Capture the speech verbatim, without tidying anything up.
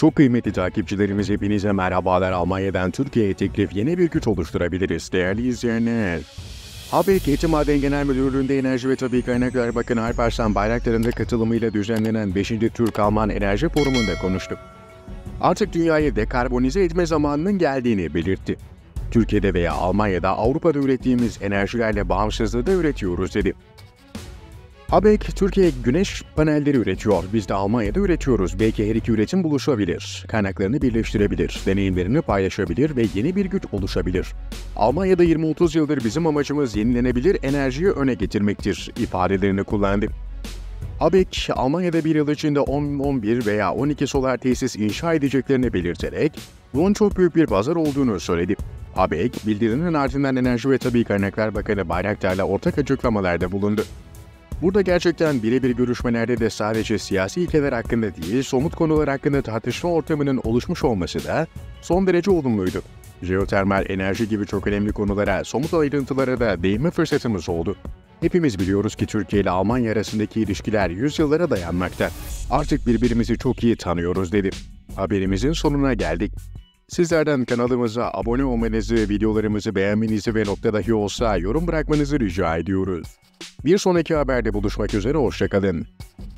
Çok kıymetli takipçilerimiz, hepinize merhabalar. Almanya'dan Türkiye'ye teklif yeni bir güç oluşturabiliriz değerli izleyenler. Haberik Eğitim Maden Genel Müdürlüğü'nde Enerji ve Tabii Kaynaklar Bakanı Alparslan Bayraktar'ın da katılımıyla düzenlenen beşinci Türk-Alman Enerji Forumu'nda konuştu. Artık dünyayı dekarbonize etme zamanının geldiğini belirtti. Türkiye'de veya Almanya'da Avrupa'da ürettiğimiz enerjilerle bağımsızlığı da üretiyoruz dedi. Habeck, Türkiye güneş panelleri üretiyor. Biz de Almanya'da üretiyoruz. Belki her iki üretim buluşabilir. Kaynaklarını birleştirebilir. Deneyimlerini paylaşabilir ve yeni bir güç oluşabilir. Almanya'da yirmi otuz yıldır bizim amacımız yenilenebilir enerjiyi öne getirmektir ifadelerini kullandı. Habeck, Almanya'da bir yıl içinde on, on bir veya on iki solar tesis inşa edeceklerini belirterek bunun çok büyük bir pazar olduğunu söyledi. Habeck, bildirinin ardından Enerji ve Tabii Kaynaklar Bakanı Bayraktar'la ortak açıklamalarda bulundu. Burada gerçekten birebir görüşmelerde de sadece siyasi ilkeler hakkında değil, somut konular hakkında tartışma ortamının oluşmuş olması da son derece olumluydu. Jeotermal enerji gibi çok önemli konulara, somut ayrıntılara da değinme fırsatımız oldu. Hepimiz biliyoruz ki Türkiye ile Almanya arasındaki ilişkiler yüzyıllara dayanmakta. Artık birbirimizi çok iyi tanıyoruz dedi. Haberimizin sonuna geldik. Sizlerden kanalımıza abone olmanızı, videolarımızı beğenmenizi ve nokta dahi olsa yorum bırakmanızı rica ediyoruz. Bir sonraki haberde buluşmak üzere, hoşça kalın.